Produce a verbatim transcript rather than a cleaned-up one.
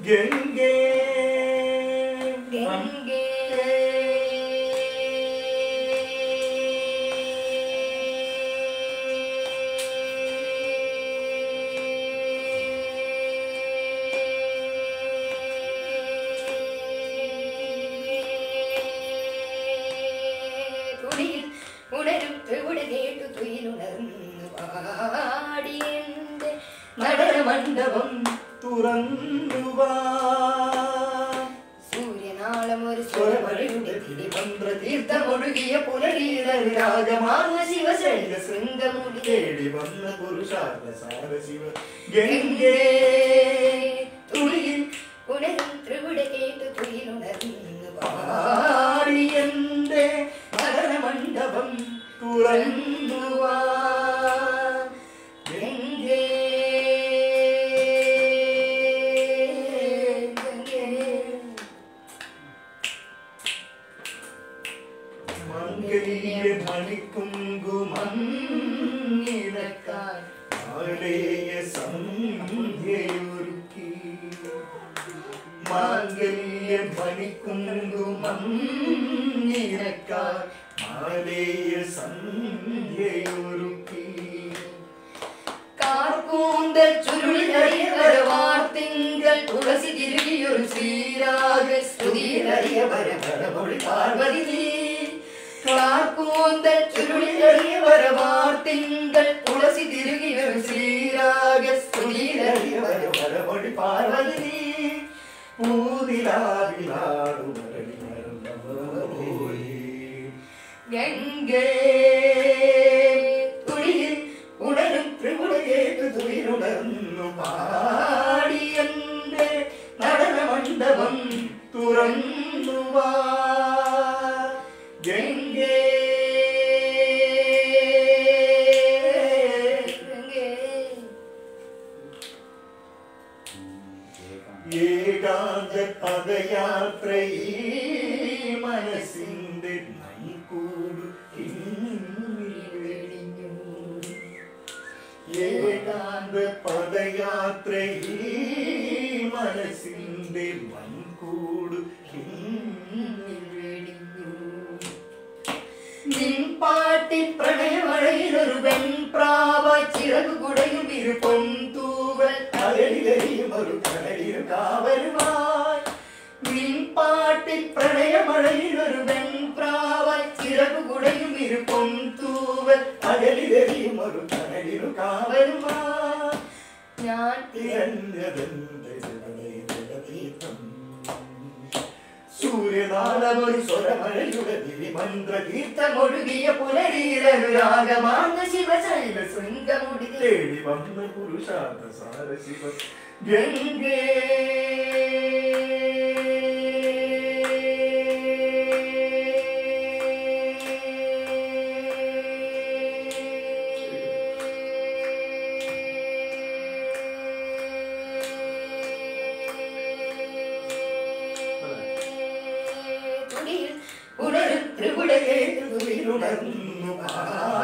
ഗംഗേ ഗംഗേ നടനമണ്ഡപം തുറന്നുവാ സൂര്യനാളം ഒരു സ്വരമഴയുടെ തിരുമന്ത്രതീർത്ഥമൊഴുകിയ പുനരീരരാഗമാർന്ന ശിവശൈല ശൃംഗമുടി തേടി വന്ന പുരുഷാർത്ഥ സാര ശിവ ഗംഗേ തുളിയിൽ ഉണരും ത്രിപുട കേട്ടു തുയിലുണർന്നു പാടിയന്റെ നടനമണ്ഡപം തുറന്നുവാ ഗംഗേ മംഗല്യ മണിക്കുങ്കുമം നിനക്കാൻ ആലയ സന്ധ്യയൊരുക്കി മാംഗല്യ മണിക്കുങ്കുമം നിനക്കാൻ ആലയ സന്ധ്യയൊരുക്കി കാർക്കൂന്തൽ ചുരുളിലറിയ വരവാർത്തിങ്കൾ തുളസി തിരുകിയൊരു ശ്രീരാഗ സ്തുതിയിലറിയ വരവരമൊഴി പാർവതി നീ കാർക്കൂന്തൽ ചുരുളിലറിയ വരവാർത്തിങ്കൾ തുളസി തിരുകിയൊരു ശ്രീരാഗ സ്തുതിയിലറിയ വരവരമൊഴി പാർവതി നീ ഗംഗേ തുളിയിൽ ഉണരും ത്രിപുട കേട്ടു തുയിലുണർന്നു പാടിയന്റെ നടനമണ്ഡപം തുറന്നുവാ ഗംഗേ ഏകാന്ത പദയാത്രയീ മനസ്സിന്റെ നൈക്കൂട് വെടിഞ്ഞു ഏകാന്ത പദയാത്രയീ മനസ്സിന്റെ മൺകൂട് വെടിഞ്ഞു നിൻ പാട്ടി പ്രണയമഴയിലൊരു വെൺപ്രാവ ചിറകു കുടയും ഇരു പൊന്തൂവൽ കടലിലെയും ഒരു കടലിൽ കാവലുമായി നിൻ പാട്ടി പ്രണയമഴയിലൊരു വെൺപ്രാവ ചിറകു കുടയും ഇരു പൊന്തൂവൽ കടലിലെയും ഒരു കടലിൽ കാവലുമായി ഞാൻ സൂര്യനാളമൊരു സ്വരമഴയുടെ ദിവിമന്ത്രകീർത്തമൊഴുകിയ പുനരീരനുരാഗമാർന്ന ശിവശൈല ശൃംഗമുടി തേടി വന്ന പുരുഷാർത്ഥ സാര ശിവ ഗംഗേ ഉണരും ത്രിപുട കേട്ടു തുയിലുണർന്നു